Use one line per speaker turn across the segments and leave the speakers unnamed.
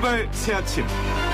출발 새 아침.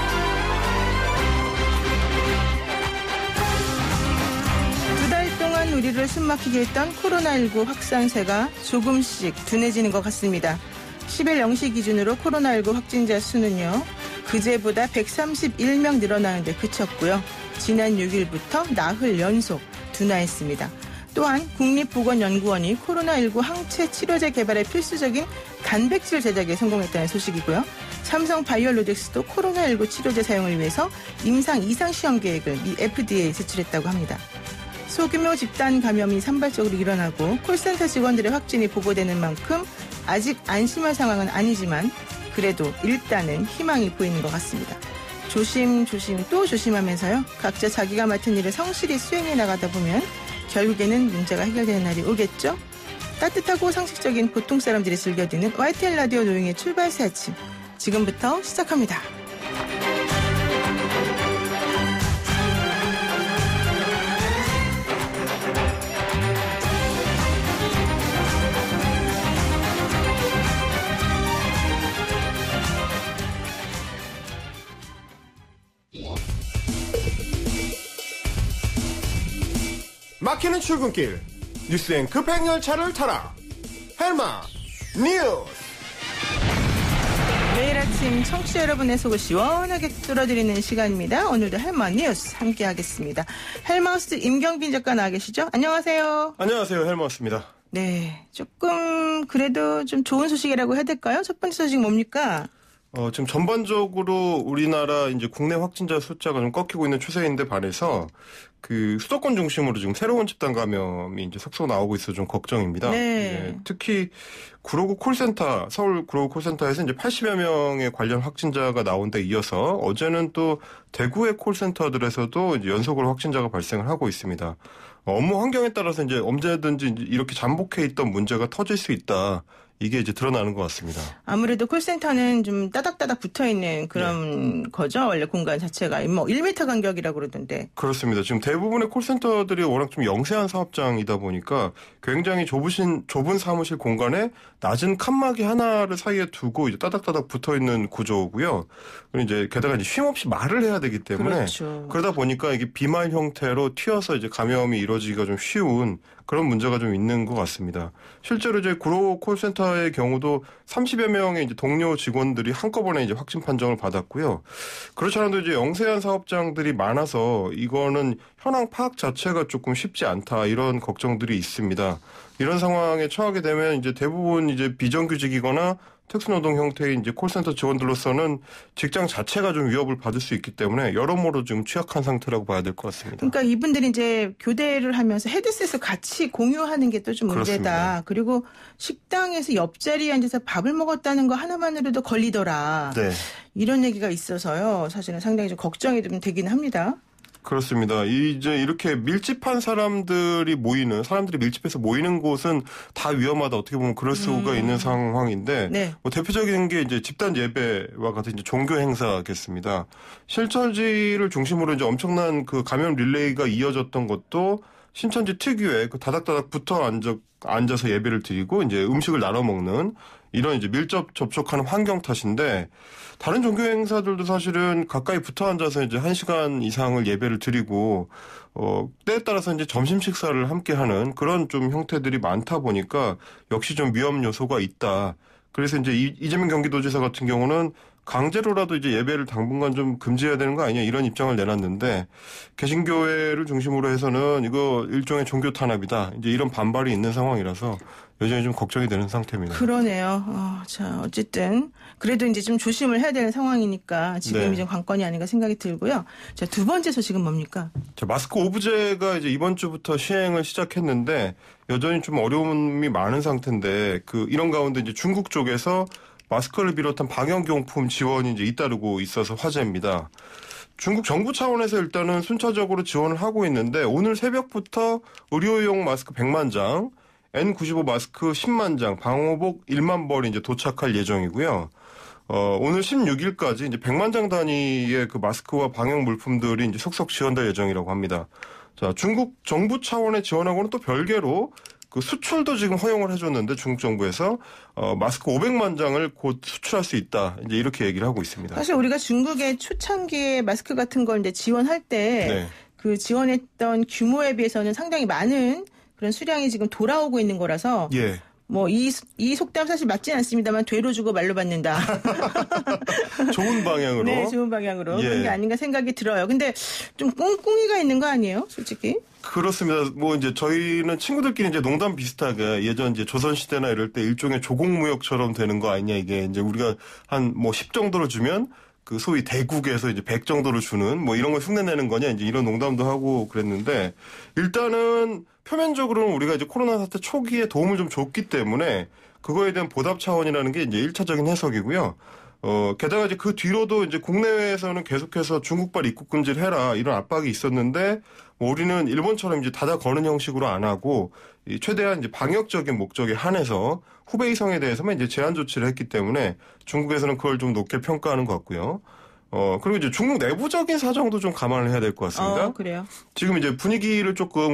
두 달 동안 우리를 숨막히게 했던 코로나19 확산세가 조금씩 둔해지는 것 같습니다. 10일 0시 기준으로 코로나19 확진자 수는요, 그제보다 131명 늘어나는데 그쳤고요. 지난 6일부터 나흘 연속 둔화했습니다. 또한 국립보건연구원이 코로나19 항체 치료제 개발에 필수적인 단백질 제작에 성공했다는 소식이고요. 삼성바이오로직스도 코로나19 치료제 사용을 위해서 임상 이상 시험 계획을 미 FDA에 제출했다고 합니다. 소규모 집단 감염이 산발적으로 일어나고 콜센터 직원들의 확진이 보고되는 만큼 아직 안심할 상황은 아니지만 그래도 일단은 희망이 보이는 것 같습니다. 조심조심 또 조심하면서요. 각자 자기가 맡은 일을 성실히 수행해 나가다 보면 결국에는 문제가 해결되는 날이 오겠죠? 따뜻하고 상식적인 보통 사람들이 즐겨듣는 YTN 라디오 노영의 출발 새 아침. 지금부터 시작합니다.
막히는 출근길 뉴스앵커 백열차를 타라. 헬마 뉴스.
매일 아침 청취자 여러분의 속을 시원하게 뚫어드리는 시간입니다. 오늘도 헬마 뉴스 함께하겠습니다. 헬마우스 임경빈 작가 나와 계시죠? 안녕하세요.
안녕하세요, 헬마우스입니다.
네, 조금 그래도 좀 좋은 소식이라고 해야 될까요? 첫 번째 소식 뭡니까?
지금 전반적으로 우리나라 이제 국내 확진자 숫자가 좀 꺾이고 있는 추세인데 반해서 그 수도권 중심으로 지금 새로운 집단 감염이 이제 속속 나오고 있어 좀 걱정입니다.
네.
특히 구로구 콜센터, 서울 구로구 콜센터에서 이제 80여 명의 관련 확진자가 나온 데 이어서 어제는 또 대구의 콜센터들에서도 이제 연속으로 확진자가 발생을 하고 있습니다. 업무 환경에 따라서 이제 언제든지 이렇게 잠복해 있던 문제가 터질 수 있다. 이게 이제 드러나는 것 같습니다. 아무래도
콜센터는 좀 따닥따닥 붙어있는 그런 거죠. 원래 공간 자체가. 뭐 1m 간격이라고 그러던데.
그렇습니다. 지금 대부분의 콜센터들이 워낙 좀 영세한 사업장이다 보니까 굉장히 좁은 사무실 공간에 낮은 칸막이 하나를 사이에 두고 이제 따닥따닥 붙어있는 구조고요. 그리고 이제 게다가 이제 쉼없이 말을 해야 되기 때문에
그렇죠.
그러다 보니까 이게 비말 형태로 튀어서 이제 감염이 이루어지기가 좀 쉬운 그런 문제가 좀 있는 것 같습니다. 실제로 이제 구로 콜센터의 경우도 30여 명의 이제 동료 직원들이 한꺼번에 이제 확진 판정을 받았고요. 그렇지 않아도 이제 영세한 사업장들이 많아서 이거는 현황 파악 자체가 조금 쉽지 않다 이런 걱정들이 있습니다. 이런 상황에 처하게 되면 이제 대부분 이제 비정규직이거나 특수노동 형태의 이제 콜센터 직원들로서는 직장 자체가 좀 위협을 받을 수 있기 때문에 여러모로 좀 취약한 상태라고 봐야 될 것 같습니다.
그러니까 이분들이 이제 교대를 하면서 헤드셋을 같이 공유하는 게 또 좀 문제다.
그렇습니다.
그리고 식당에서 옆자리에 앉아서 밥을 먹었다는 거 하나만으로도 걸리더라.
네.
이런 얘기가 있어서요. 사실은 상당히 좀 걱정이 좀 되긴 합니다.
그렇습니다. 이제 이렇게 밀집한 사람들이 밀집해서 모이는 곳은 다 위험하다. 어떻게 보면 그럴 수가 있는 상황인데,
네.
뭐 대표적인 게 이제 집단 예배와 같은 이제 종교 행사겠습니다. 신천지를 중심으로 이제 엄청난 그 감염 릴레이가 이어졌던 것도 신천지 특유의 그 다닥다닥 붙어 앉아서 예배를 드리고 이제 음식을 나눠 먹는 이런 이제 밀접 접촉하는 환경 탓인데 다른 종교 행사들도 사실은 가까이 붙어 앉아서 이제 1시간 이상을 예배를 드리고 때에 따라서 이제 점심 식사를 함께 하는 그런 좀 형태들이 많다 보니까 역시 좀 위험 요소가 있다. 그래서 이제 이재명 경기도지사 같은 경우는 강제로라도 이제 예배를 당분간 좀 금지해야 되는 거 아니냐 이런 입장을 내놨는데 개신교회를 중심으로 해서는 이거 일종의 종교 탄압이다. 이제 이런 반발이 있는 상황이라서 여전히 좀 걱정이 되는 상태입니다.
그러네요. 자, 어쨌든 그래도 이제 좀 조심을 해야 되는 상황이니까 지금이
네.
좀 관건이 아닌가 생각이 들고요. 자, 두 번째 소식은 뭡니까?
자, 마스크 오브제가 이제 이번 주부터 시행을 시작했는데 여전히 좀 어려움이 많은 상태인데 이런 가운데 이제 중국 쪽에서 마스크를 비롯한 방역용품 지원이 이제 잇따르고 있어서 화제입니다. 중국 정부 차원에서 일단은 순차적으로 지원을 하고 있는데 오늘 새벽부터 의료용 마스크 100만 장, N95 마스크 10만 장, 방호복 1만 벌이 이제 도착할 예정이고요. 오늘 16일까지 이제 100만 장 단위의 그 마스크와 방역 물품들이 이제 속속 지원될 예정이라고 합니다. 자, 중국 정부 차원의 지원하고는 또 별개로 그 수출도 지금 허용을 해줬는데 중국 정부에서 마스크 500만 장을 곧 수출할 수 있다. 이제 이렇게 얘기를 하고 있습니다.
사실 우리가 중국의 초창기에 마스크 같은 걸 이제 지원할 때 그 지원했던 규모에 비해서는 상당히 많은 그런 수량이 지금 돌아오고 있는 거라서
예.
뭐 이 속담 사실 맞진 않습니다만 되로 주고 말로 받는다.
좋은 방향으로.
네, 좋은 방향으로.
예.
그런 게 아닌가 생각이 들어요. 근데 좀 꿍꿍이가 있는 거 아니에요, 솔직히?
그렇습니다. 뭐 이제 저희는 친구들끼리 이제 농담 비슷하게 예전 이제 조선시대나 이럴 때 일종의 조공무역처럼 되는 거 아니냐 이게 이제 우리가 한 뭐 10 정도로 주면 그 소위 대국에서 이제 100 정도로 주는 뭐 이런 걸 흉내내는 거냐 이제 이런 농담도 하고 그랬는데 일단은 표면적으로는 우리가 이제 코로나 사태 초기에 도움을 좀 줬기 때문에 그거에 대한 보답 차원이라는 게 이제 1차적인 해석이고요. 게다가 이제 그 뒤로도 이제 국내외에서는 계속해서 중국발 입국 금지를 해라 이런 압박이 있었는데 뭐 우리는 일본처럼 이제 닫아 거는 형식으로 안 하고 최대한 이제 방역적인 목적에 한해서 후베이 성에 대해서만 이제 제한 조치를 했기 때문에 중국에서는 그걸 좀 높게 평가하는 것 같고요. 그리고 이제 중국 내부적인 사정도 좀 감안을 해야 될 것 같습니다.
그래요?
지금 이제 분위기를 조금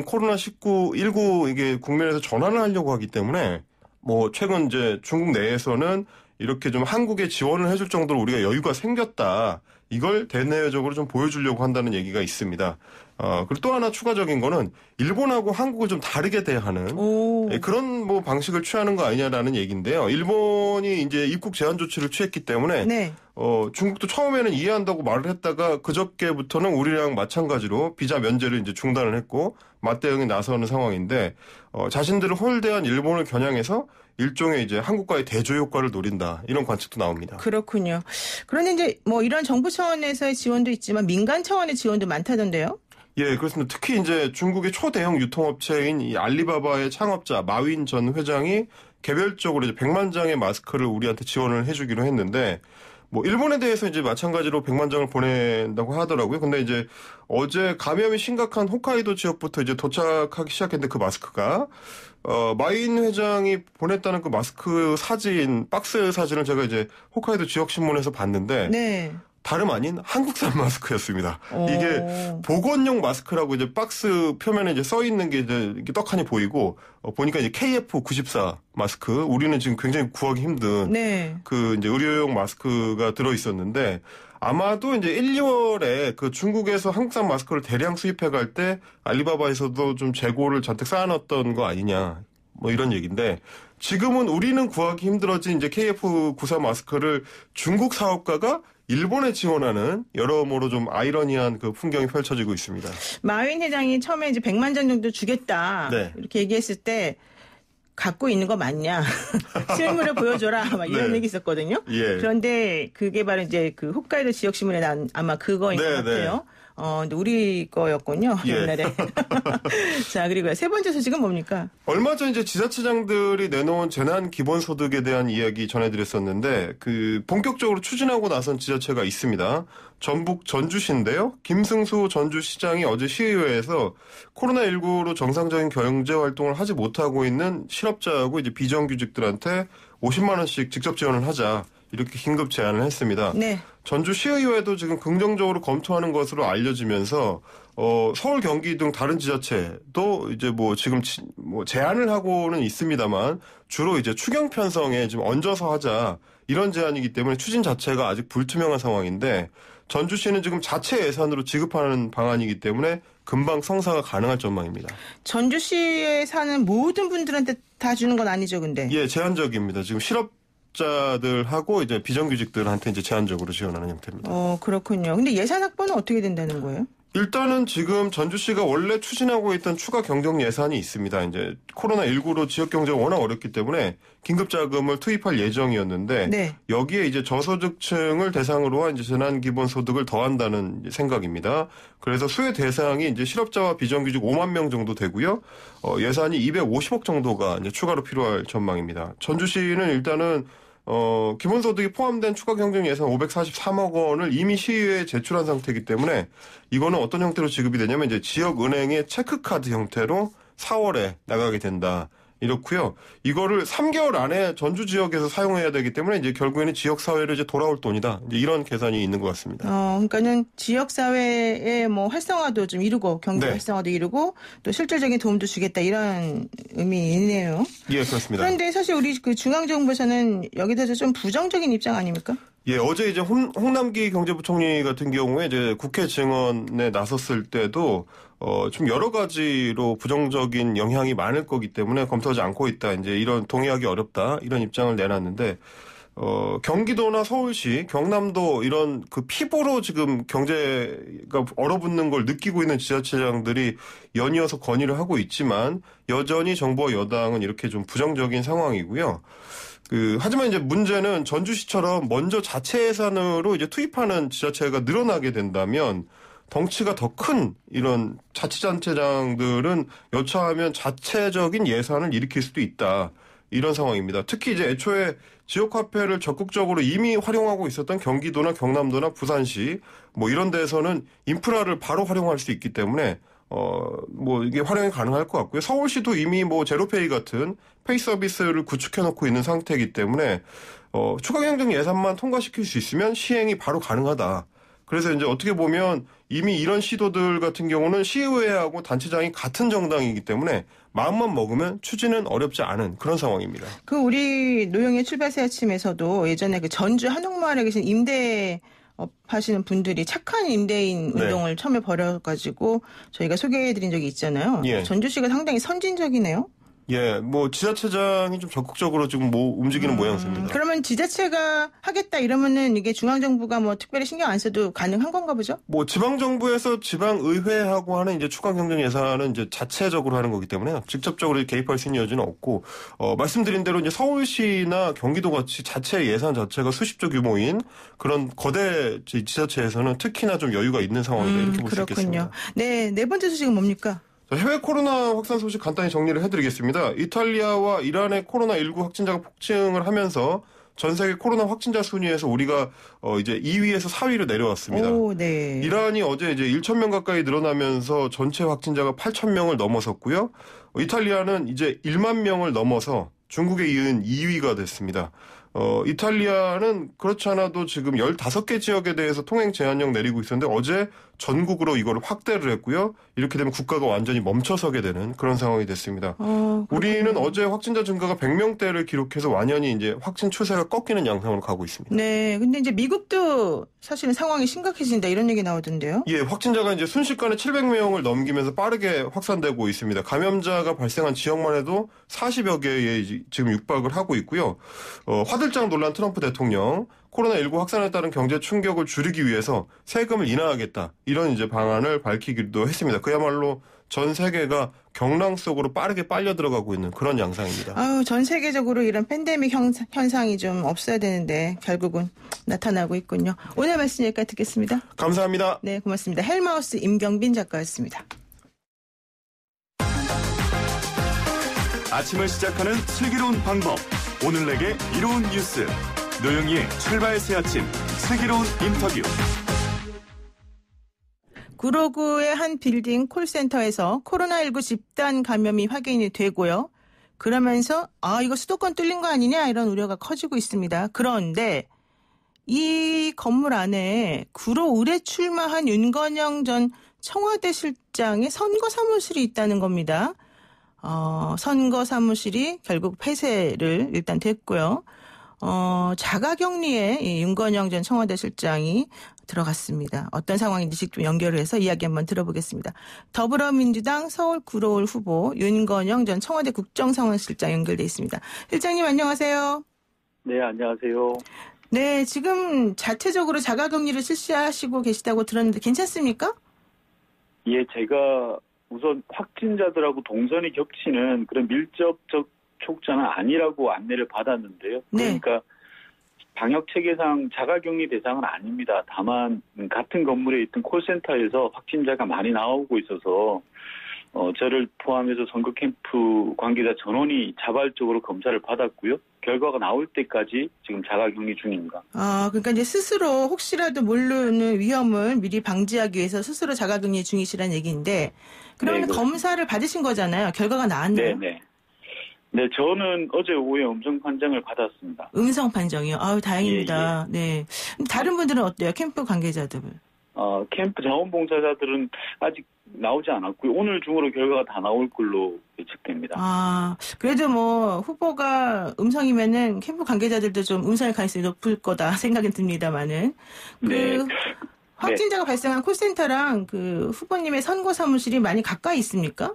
코로나19 이게 국면에서 전환을 하려고 하기 때문에 뭐 최근 이제 중국 내에서는 이렇게 좀 한국에 지원을 해줄 정도로 우리가 여유가 생겼다. 이걸 대내외적으로 좀 보여주려고 한다는 얘기가 있습니다. 그리고 또 하나 추가적인 거는 일본하고 한국을 좀 다르게 대하는 그런 뭐 방식을 취하는 거 아니냐라는 얘기인데요. 일본이 이제 입국 제한 조치를 취했기 때문에
네.
중국도 처음에는 이해한다고 말을 했다가 그저께부터는 우리랑 마찬가지로 비자 면제를 이제 중단을 했고 맞대응에 나서는 상황인데 자신들을 홀대한 일본을 겨냥해서 일종의 이제 한국과의 대조 효과를 노린다 이런 관측도 나옵니다.
그렇군요. 그런데 이제 뭐 이런 정부 차원에서의 지원도 있지만 민간 차원의 지원도 많다던데요?
예, 그렇습니다. 특히 이제 중국의 초대형 유통업체인 이 알리바바의 창업자 마윈 전 회장이 개별적으로 이제 100만 장의 마스크를 우리한테 지원을 해주기로 했는데 뭐 일본에 대해서 이제 마찬가지로 100만 장을 보낸다고 하더라고요. 근데 이제 어제 감염이 심각한 홋카이도 지역부터 이제 도착하기 시작했는데 그 마스크가 마윈 회장이 보냈다는 그 마스크 사진, 박스 사진을 제가 이제 홋카이도 지역 신문에서 봤는데
네.
다름 아닌 한국산 마스크였습니다. 이게 보건용 마스크라고 이제 박스 표면에 이제 써 있는 게 이제 이렇게 떡하니 보이고 보니까 이제 KF94 마스크 우리는 지금 굉장히 구하기 힘든
네.
그 이제 의료용 마스크가 들어 있었는데 아마도 이제 1, 2월에 그 중국에서 한국산 마스크를 대량 수입해 갈 때 알리바바에서도 좀 재고를 잔뜩 쌓아놨던 거 아니냐. 뭐 이런 얘기인데 지금은 우리는 구하기 힘들어진 이제 KF94 마스크를 중국 사업가가 일본에 지원하는 여러모로 좀 아이러니한 그 풍경이 펼쳐지고 있습니다.
마윈 회장이 처음에 이제 100만 장 정도 주겠다.
네.
이렇게 얘기했을 때 갖고 있는 거 맞냐? 실물을 보여줘라. 막 이런
네.
얘기 있었거든요.
예.
그런데 그게 바로 이제 그 홋카이도 지역 신문에 난 아마 그거인 것 같아요. 근데 우리 거였군요.
예.
옛날에. 자, 그리고 세 번째 소식은 뭡니까?
얼마 전 이제 지자체장들이 내놓은 재난 기본소득에 대한 이야기 전해드렸었는데 그 본격적으로 추진하고 나선 지자체가 있습니다. 전북 전주시인데요. 김승수 전주시장이 어제 시의회에서 코로나19로 정상적인 경제 활동을 하지 못하고 있는 실업자하고 이제 비정규직들한테 50만 원씩 직접 지원을 하자. 이렇게 긴급 제안을 했습니다.
네.
전주시의회도 지금 긍정적으로 검토하는 것으로 알려지면서 서울, 경기 등 다른 지자체도 이제 뭐 지금 뭐 제안을 하고는 있습니다만 주로 이제 추경 편성에 좀 얹어서 하자 이런 제안이기 때문에 추진 자체가 아직 불투명한 상황인데 전주시는 지금 자체 예산으로 지급하는 방안이기 때문에 금방 성사가 가능할 전망입니다.
전주시에 사는 모든 분들한테 다 주는 건 아니죠, 근데?
예, 제한적입니다. 지금 실업자들하고 이제 비정규직들한테 이제 제한적으로 지원하는 형태입니다.
그렇군요. 근데 예산 확보는 어떻게 된다는 거예요?
일단은 지금 전주시가 원래 추진하고 있던 추가 경정 예산이 있습니다. 이제 코로나19로 지역 경제가 워낙 어렵기 때문에 긴급 자금을 투입할 예정이었는데
네.
여기에 이제 저소득층을 대상으로 한 이제 재난 기본 소득을 더한다는 생각입니다. 그래서 수혜 대상이 이제 실업자와 비정규직 5만 명 정도 되고요. 예산이 250억 정도가 이제 추가로 필요할 전망입니다. 전주시는 일단은 기본소득이 포함된 추가 경정 예산 543억 원을 이미 시의회에 제출한 상태이기 때문에 이거는 어떤 형태로 지급이 되냐면 이제 지역은행의 체크카드 형태로 4월에 나가게 된다. 이렇고요. 이거를 3개월 안에 전주 지역에서 사용해야 되기 때문에 이제 결국에는 지역 사회로 이제 돌아올 돈이다. 이제 이런 계산이 있는 것 같습니다.
그러니까는 지역 사회의 뭐 활성화도 좀 이루고 경제
네.
활성화도 이루고 또 실질적인 도움도 주겠다 이런 의미이네요.
예, 그렇습니다.
그런데 사실 우리 그 중앙 정부에서는 여기에 대해서 좀 부정적인 입장 아닙니까?
예, 어제 이제 홍남기 경제부총리 같은 경우에 이제 국회 증언에 나섰을 때도 좀 여러 가지로 부정적인 영향이 많을 거기 때문에 검토하지 않고 있다. 이제 이런 동의하기 어렵다. 이런 입장을 내놨는데 경기도나 서울시, 경남도 이런 그 피부로 지금 경제가 얼어붙는 걸 느끼고 있는 지자체장들이 연이어서 건의를 하고 있지만 여전히 정부와 여당은 이렇게 좀 부정적인 상황이고요. 하지만 이제 문제는 전주시처럼 먼저 자체 예산으로 이제 투입하는 지자체가 늘어나게 된다면 덩치가 더 큰 이런 자치단체장들은 여차하면 자체적인 예산을 일으킬 수도 있다. 이런 상황입니다. 특히 이제 애초에 지역화폐를 적극적으로 이미 활용하고 있었던 경기도나 경남도나 부산시 뭐 이런 데에서는 인프라를 바로 활용할 수 있기 때문에 이게 활용이 가능할 것 같고요. 서울시도 이미 뭐 제로페이 같은 페이 서비스를 구축해 놓고 있는 상태이기 때문에 추가 경정 예산만 통과시킬 수 있으면 시행이 바로 가능하다. 그래서 이제 어떻게 보면 이미 이런 시도들 같은 경우는 시의회하고 단체장이 같은 정당이기 때문에 마음만 먹으면 추진은 어렵지 않은 그런 상황입니다.
우리 노영의 출발새 아침에서도 예전에 그 전주 한옥마을에 계신 임대 하시는 분들이 착한 임대인 운동을 처음에 벌여가지고 저희가 소개해드린 적이 있잖아요.
예.
전주시가 상당히 선진적이네요.
예, 뭐 지자체장이 좀 적극적으로 지금 움직이는 모양새입니다.
그러면 지자체가 하겠다 이러면은 이게 중앙정부가 뭐 특별히 신경 안 써도 가능한 건가 보죠?
뭐 지방정부에서 지방의회하고 하는 이제 추가 경정 예산은 이제 자체적으로 하는 거기 때문에 직접적으로 개입할 수 있는 여지는 없고 말씀드린 대로 이제 서울시나 경기도 같이 자체 예산 자체가 수십조 규모인 그런 거대 지자체에서는 특히나 좀 여유가 있는 상황이다 이렇게 볼 수 있겠습니다.
네, 네 번째 소식은 뭡니까?
해외 코로나 확산 소식 간단히 정리를 해드리겠습니다. 이탈리아와 이란의 코로나19 확진자가 폭증을 하면서 전 세계 코로나 확진자 순위에서 우리가 이제 2위에서 4위로 내려왔습니다.
오, 네.
이란이 어제 이제 1,000명 가까이 늘어나면서 전체 확진자가 8,000명을 넘어섰고요. 이탈리아는 이제 1만 명을 넘어서 중국에 이은 2위가 됐습니다. 이탈리아는 그렇지 않아도 지금 15개 지역에 대해서 통행 제한령 내리고 있었는데 어제 전국으로 이거를 확대를 했고요. 이렇게 되면 국가가 완전히 멈춰서게 되는 그런 상황이 됐습니다. 우리는 어제 확진자 증가가 100명대를 기록해서 완연히 이제 확진 추세가 꺾이는 양상으로 가고 있습니다.
네, 근데 이제 미국도 사실은 상황이 심각해진다 이런 얘기 나오던데요.
예, 확진자가 이제 순식간에 700명을 넘기면서 빠르게 확산되고 있습니다. 감염자가 발생한 지역만 해도 40여 개에 지금 육박을 하고 있고요. 화들짝 놀란 트럼프 대통령 코로나19 확산에 따른 경제 충격을 줄이기 위해서 세금을 인하하겠다. 이런 이제 방안을 밝히기도 했습니다. 그야말로 전 세계가 경랑 속으로 빠르게 빨려 들어가고 있는 그런 양상입니다.
전 세계적으로 이런 팬데믹 현상이 좀 없어야 되는데 결국은 나타나고 있군요. 오늘 말씀 여기까지 듣겠습니다.
감사합니다.
네, 고맙습니다. 헬마우스 임경빈 작가였습니다.
아침을 시작하는 슬기로운 방법. 오늘 내게 이로운 뉴스. 노영희의 출발 새 아침 슬기로운 인터뷰.
구로구의 한 빌딩 콜센터에서 코로나19 집단 감염이 확인이 되고요. 그러면서 이거 수도권 뚫린 거 아니냐 이런 우려가 커지고 있습니다. 그런데 이 건물 안에 구로 을에 출마한 윤건영 전 청와대 실장의 선거 사무실이 있다는 겁니다. 선거 사무실이 결국 폐쇄를 일단 됐고요. 자가격리에 이 윤건영 전 청와대 실장이 들어갔습니다. 어떤 상황인지 직접 연결을 해서 이야기 한번 들어보겠습니다. 더불어민주당 서울 구로을 후보 윤건영 전 청와대 국정상황실장 연결돼 있습니다. 실장님 안녕하세요.
네, 안녕하세요.
네, 지금 자체적으로 자가격리를 실시하시고 계시다고 들었는데 괜찮습니까?
예, 제가 우선 확진자들하고 동선이 겹치는 그런 밀접적 접촉자는 아니라고 안내를 받았는데요.
네.
그러니까 방역 체계상 자가격리 대상은 아닙니다. 다만 같은 건물에 있던 콜센터에서 확진자가 많이 나오고 있어서 저를 포함해서 선거 캠프 관계자 전원이 자발적으로 검사를 받았고요. 결과가 나올 때까지 지금 자가격리 중입니다.
그러니까 이제 스스로 혹시라도 모르는 위험을 미리 방지하기 위해서 스스로 자가격리 중이시라는 얘기인데 그러면
네,
검사를 받으신 거잖아요. 결과가 나왔나요?
네. 네, 저는 어제 오후에 음성 판정을 받았습니다.
음성 판정이요? 아유, 다행입니다. 네. 다른 분들은 어때요? 캠프 관계자들?
캠프 자원봉사자들은 아직 나오지 않았고요. 오늘 중으로 결과가 다 나올 걸로 예측됩니다.
그래도 뭐 후보가 음성이면은 캠프 관계자들도 좀 음성일 가능성이 높을 거다 생각은 듭니다만은.
네.
확진자가 발생한 콜센터랑 그 후보님의 선거 사무실이 많이 가까이 있습니까?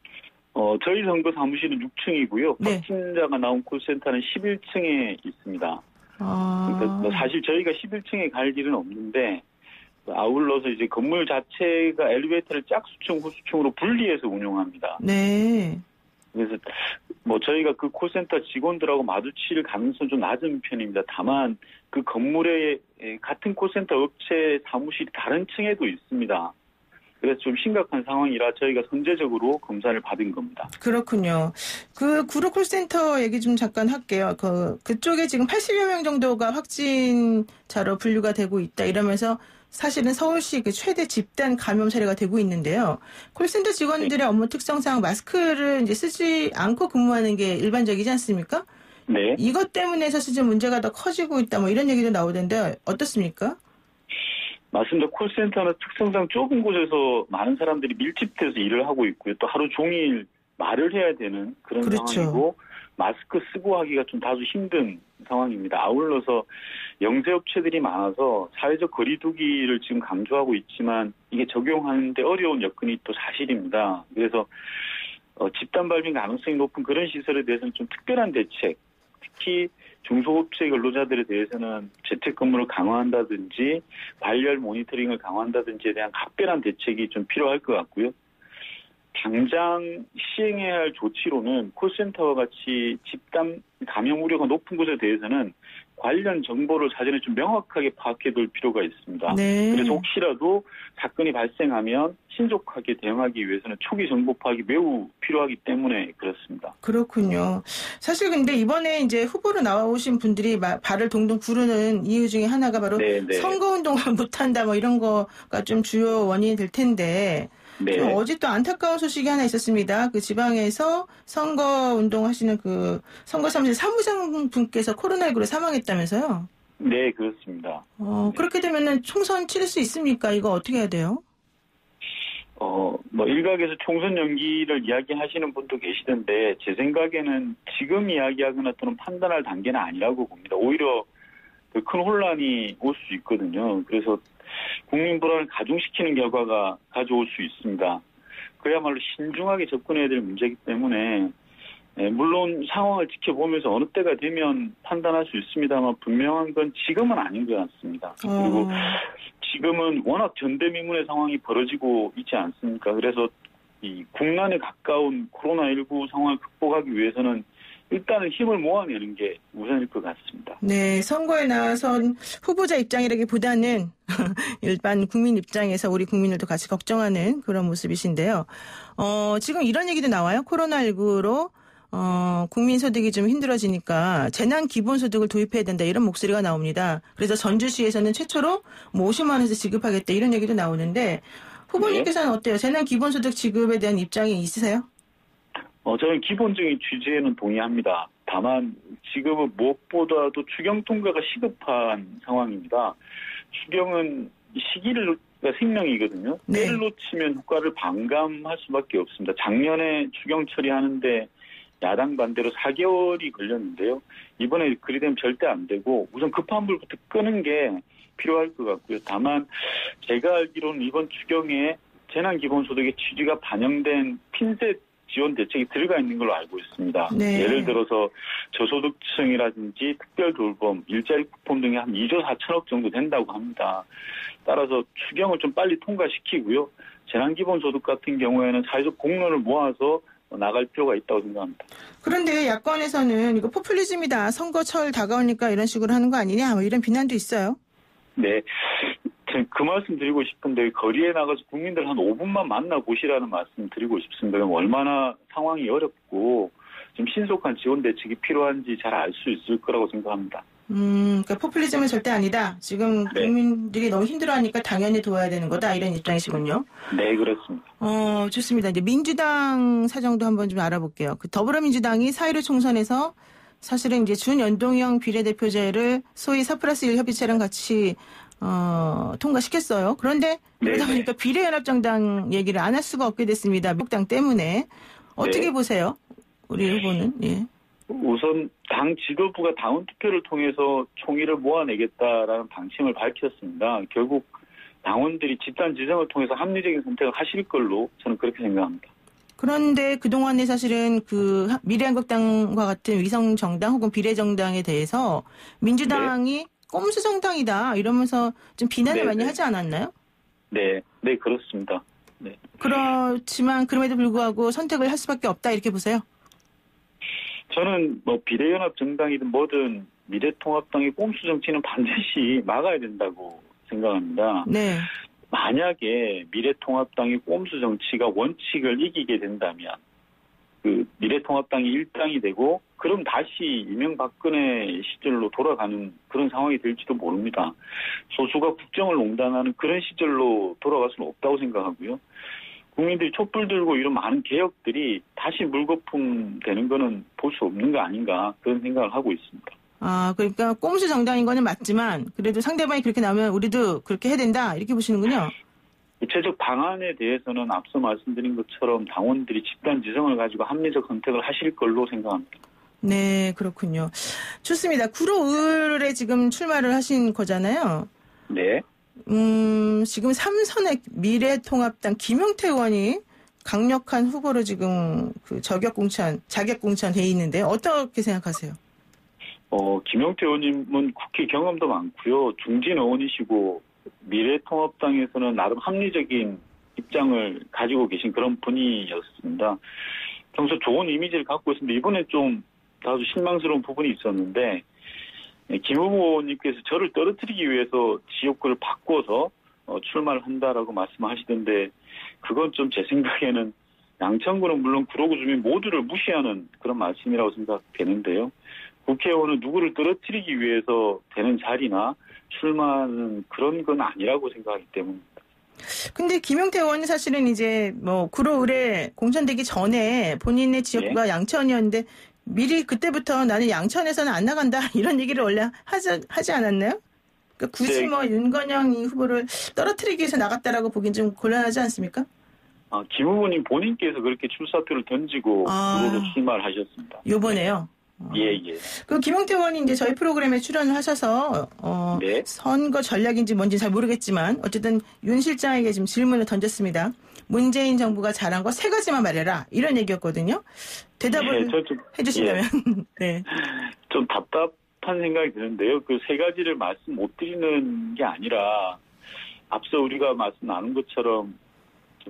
저희 선거 사무실은 6층이고요.
네.
확진자가 나온 콜센터는 11층에 있습니다. 그러니까 사실 저희가 11층에 갈 일은 없는데, 아울러서 이제 건물 자체가 엘리베이터를 짝수층, 후수층으로 분리해서 운영합니다.
네.
그래서 뭐 저희가 그 콜센터 직원들하고 마주칠 가능성은 좀 낮은 편입니다. 다만 그 건물에 같은 콜센터 업체 사무실이 다른 층에도 있습니다. 그래서 좀 심각한 상황이라 저희가 선제적으로 검사를 받은 겁니다.
그렇군요. 그 구로 콜센터 얘기 좀 잠깐 할게요. 그쪽에 지금 80여 명 정도가 확진자로 분류가 되고 있다 이러면서 사실은 서울시 그 최대 집단 감염 사례가 되고 있는데요. 콜센터 직원들의 업무 특성상 마스크를 이제 쓰지 않고 근무하는 게 일반적이지 않습니까?
네.
이것 때문에 사실 좀 문제가 더 커지고 있다 뭐 이런 얘기도 나오던데 어떻습니까?
맞습니다. 콜센터는 특성상 좁은 곳에서 많은 사람들이 밀집돼서 일을 하고 있고요. 또 하루 종일 말을 해야 되는 그런
그렇죠.
상황이고 마스크 쓰고 하기가 좀 다소 힘든 상황입니다. 아울러서 영세업체들이 많아서 사회적 거리두기를 지금 강조하고 있지만 이게 적용하는데 어려운 여건이 또 사실입니다. 그래서 집단 발병 가능성이 높은 그런 시설에 대해서는 좀 특별한 대책, 특히 중소업체 근로자들에 대해서는 재택근무를 강화한다든지 발열 모니터링을 강화한다든지에 대한 각별한 대책이 좀 필요할 것 같고요. 당장 시행해야 할 조치로는 콜센터와 같이 집단 감염 우려가 높은 곳에 대해서는 관련 정보를 사전에 좀 명확하게 파악해둘 필요가 있습니다.
네.
그래서 혹시라도 사건이 발생하면 신속하게 대응하기 위해서는 초기 정보 파악이 매우 필요하기 때문에 그렇습니다.
그렇군요. 사실 근데 이번에 이제 후보로 나오신 분들이 발을 동동 구르는 이유 중에 하나가 바로
네네.
선거운동을 못한다 뭐 이런 거가 좀 주요 원인이 될 텐데
네.
어제 또 안타까운 소식이 하나 있었습니다. 그 지방에서 선거운동 하시는 그 선거사무실 사무장 분께서 코로나19로 사망했다면서요?
네, 그렇습니다.
그렇게 되면은 총선 치를 수 있습니까? 이거 어떻게 해야 돼요?
뭐 일각에서 총선 연기를 이야기하시는 분도 계시던데 제 생각에는 지금 이야기하거나 또는 판단할 단계는 아니라고 봅니다. 오히려 더 큰 혼란이 올 수 있거든요. 그래서 국민 불안을 가중시키는 결과가 가져올 수 있습니다. 그야말로 신중하게 접근해야 될 문제이기 때문에 물론 상황을 지켜보면서 어느 때가 되면 판단할 수 있습니다만 분명한 건 지금은 아닌 것 같습니다. 그리고 지금은 워낙 전대미문의 상황이 벌어지고 있지 않습니까? 그래서 이 국난에 가까운 코로나19 상황을 극복하기 위해서는 일단은 힘을 모아내는 게 우선일 것 같습니다.
네, 선거에 나선 후보자 입장이라기보다는 일반 국민 입장에서 우리 국민들도 같이 걱정하는 그런 모습이신데요. 지금 이런 얘기도 나와요. 코로나19로 국민소득이 좀 힘들어지니까 재난 기본소득을 도입해야 된다 이런 목소리가 나옵니다. 그래서 전주시에서는 최초로 뭐 50만 원에서 지급하겠다 이런 얘기도 나오는데 후보님께서는 어때요? 재난 기본소득 지급에 대한 입장이 있으세요?
저는 기본적인 취지에는 동의합니다. 다만 지금은 무엇보다도 추경 통과가 시급한 상황입니다. 추경은 시기가 생명이거든요.
네.
때를 놓치면 효과를 반감할 수밖에 없습니다. 작년에 추경 처리하는데 야당 반대로 4개월이 걸렸는데요. 이번에 그리 되면 절대 안 되고 우선 급한 불부터 끄는 게 필요할 것 같고요. 다만 제가 알기로는 이번 추경에 재난기본소득의 취지가 반영된 핀셋 지원 대책이 들어가 있는 걸로 알고 있습니다.
네.
예를 들어서 저소득층이라든지 특별돌봄, 일자리 쿠폰 등이 한 2조 4천억 정도 된다고 합니다. 따라서 추경을 좀 빨리 통과시키고요. 재난기본소득 같은 경우에는 사회적 공론을 모아서 나갈 필요가 있다고 생각합니다.
그런데 야권에서는 이거 포퓰리즘이다. 선거철 다가오니까 이런 식으로 하는 거 아니냐 뭐 이런 비난도 있어요.
네. 그 말씀 드리고 싶은데 거리에 나가서 국민들 한 5분만 만나보시라는 말씀 드리고 싶습니다. 얼마나 상황이 어렵고 좀 신속한 지원 대책이 필요한지 잘 알 수 있을 거라고 생각합니다.
그러니까 포퓰리즘은 절대 아니다. 지금
네.
국민들이 너무 힘들어하니까 당연히 도와야 되는 거다. 이런 입장이시군요.
네, 그렇습니다.
좋습니다. 이제 민주당 사정도 한번 좀 알아볼게요. 그 더불어민주당이 4.15 총선에서 사실은 이제 준연동형 비례대표제를 소위 4+1 협의체랑 같이 통과시켰어요. 그런데 그러다
네네.
보니까 비례연합정당 얘기를 안 할 수가 없게 됐습니다. 민주당 때문에. 어떻게
네.
보세요? 우리 후보는. 예.
우선 당 지도부가 당원 투표를 통해서 총의를 모아내겠다라는 방침을 밝혔습니다. 결국 당원들이 집단 지정을 통해서 합리적인 선택을 하실 걸로 저는 그렇게 생각합니다.
그런데 그동안에 사실은 그 미래한국당과 같은 위성정당 혹은 비례정당에 대해서 민주당이 꼼수 정당이다 이러면서 좀 비난을 많이 하지 않았나요?
네, 그렇습니다. 네.
그렇지만 그럼에도 불구하고 선택을 할 수밖에 없다 이렇게 보세요?
저는 뭐 비례연합 정당이든 뭐든 미래통합당의 꼼수 정치는 반드시 막아야 된다고 생각합니다.
네.
만약에 미래통합당의 꼼수 정치가 원칙을 이기게 된다면 그 미래통합당이 일당이 되고 그럼 다시 이명박근혜 시절로 돌아가는 그런 상황이 될지도 모릅니다. 소수가 국정을 농단하는 그런 시절로 돌아갈 수는 없다고 생각하고요. 국민들이 촛불 들고 이런 많은 개혁들이 다시 물거품 되는 거는 볼 수 없는 거 아닌가 그런 생각을 하고 있습니다.
그러니까 꼼수 정당인 거는 맞지만 그래도 상대방이 그렇게 나오면 우리도 그렇게 해야 된다 이렇게 보시는군요.
구체적 방안에 대해서는 앞서 말씀드린 것처럼 당원들이 집단 지성을 가지고 합리적 선택을 하실 걸로 생각합니다.
네, 그렇군요. 좋습니다. 구로을에 지금 출마를 하신 거잖아요.
네.
지금 3선의 미래통합당 김용태 의원이 강력한 후보로 지금 그 자격 공천 돼 있는데 어떻게 생각하세요?
김용태 의원님은 국회 경험도 많고요. 중진 의원이시고 미래통합당에서는 나름 합리적인 입장을 가지고 계신 그런 분이었습니다. 평소 좋은 이미지를 갖고 있습니다. 이번에 좀 다소 실망스러운 부분이 있었는데 김 후보님께서 저를 떨어뜨리기 위해서 지역구를 바꿔서 출마를 한다라고 말씀하시던데 그건 좀 제 생각에는 양천구는 물론 구로구 주민 모두를 무시하는 그런 말씀이라고 생각되는데요. 국회의원은 누구를 떨어뜨리기 위해서 되는 자리나 출마하는 그런 건 아니라고 생각하기 때문입니다.
근데 김용태 의원은 사실은 이제 뭐 구로을에 공천되기 전에 본인의 지역구가 양천이었는데 미리 그때부터 나는 양천에서는 안 나간다 이런 얘기를 원래 하지 않았나요? 그러니까 굳이 뭐 윤건영 이 후보를 떨어뜨리기 위해서 나갔다라고 보긴 좀 곤란하지 않습니까?
김 후보님 본인께서 그렇게 출사표를 던지고 구로로 출마를 하셨습니다.
요번에요?
예.
그 김용태 의원이 이제 저희 프로그램에 출연을 하셔서 선거 전략인지 뭔지 잘 모르겠지만 어쨌든 윤 실장에게 지금 질문을 던졌습니다. 문재인 정부가 잘한 거 3가지만 말해라 이런 얘기였거든요. 대답을 해주신다면. 네.
좀 답답한 생각이 드는데요. 그 3가지를 말씀 못 드리는 게 아니라 앞서 우리가 말씀 나눈 것처럼 좀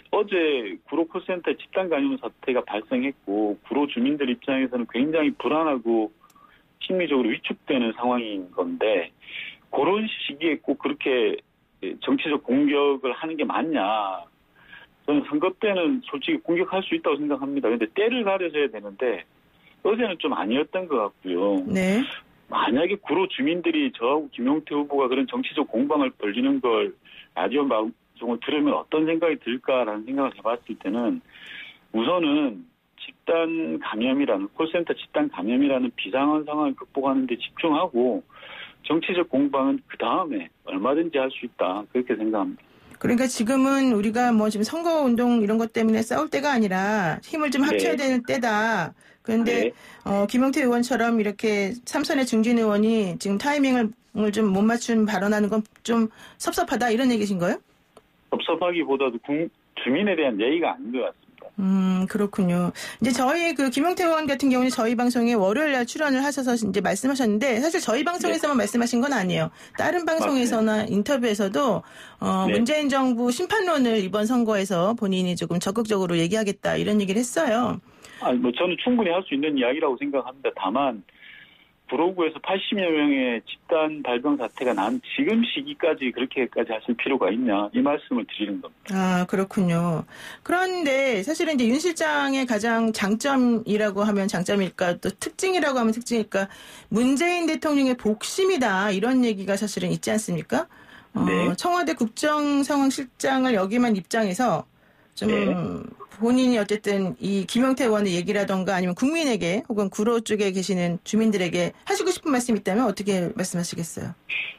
어제 구로 콜센터 집단 감염 사태가 발생했고 구로 주민들 입장에서는 굉장히 불안하고 심리적으로 위축되는 상황인 건데 그런 시기에 꼭 그렇게 정치적 공격을 하는 게 맞냐. 저는 선거 때는 솔직히 공격할 수 있다고 생각합니다. 그런데 때를 가려져야 되는데 어제는 좀 아니었던 것 같고요.
네.
만약에 구로 주민들이 저하고 김용태 후보가 그런 정치적 공방을 벌리는 걸 라디오 방송을 들으면 어떤 생각이 들까라는 생각을 해봤을 때는 우선은 집단 감염이라는 콜센터 집단 감염이라는 비상한 상황을 극복하는 데 집중하고 정치적 공방은 그 다음에 얼마든지 할 수 있다 그렇게 생각합니다.
그러니까 지금은 우리가 뭐 지금 선거운동 이런 것 때문에 싸울 때가 아니라 힘을 좀 합쳐야 되는 때다. 그런데 김용태 의원처럼 이렇게 3선의 중진 의원이 지금 타이밍을 좀 못 맞춘 발언하는 건 좀 섭섭하다 이런 얘기신 거예요?
섭섭하기보다도 주민에 대한 예의가 아닌 것 같습니다.
그렇군요. 이제 저희 그 김용태 의원 같은 경우는 저희 방송에 월요일 날 출연을 하셔서 이제 말씀하셨는데 사실 저희 방송에서만 말씀하신 건 아니에요. 다른 방송에서나 인터뷰에서도 문재인 정부 심판론을 이번 선거에서 본인이 조금 적극적으로 얘기하겠다 이런 얘기를 했어요.
저는 충분히 할 수 있는 이야기라고 생각합니다. 다만 구로구에서 80여 명의 집단 발병 사태가 난 지금 시기까지 그렇게까지 하실 필요가 있냐 이 말씀을 드리는 겁니다.
아, 그렇군요. 그런데 사실은 이제 윤 실장의 가장 장점이라고 하면 장점일까 또 특징이라고 하면 특징일까 문재인 대통령의 복심이다 이런 얘기가 사실은 있지 않습니까?
네.
청와대 국정상황실장을 역임한 입장에서 좀
네.
본인이 어쨌든 이 김용태 의원의 얘기라던가 아니면 국민에게 혹은 구로 쪽에 계시는 주민들에게 하시고 싶은 말씀이 있다면 어떻게 말씀하시겠어요?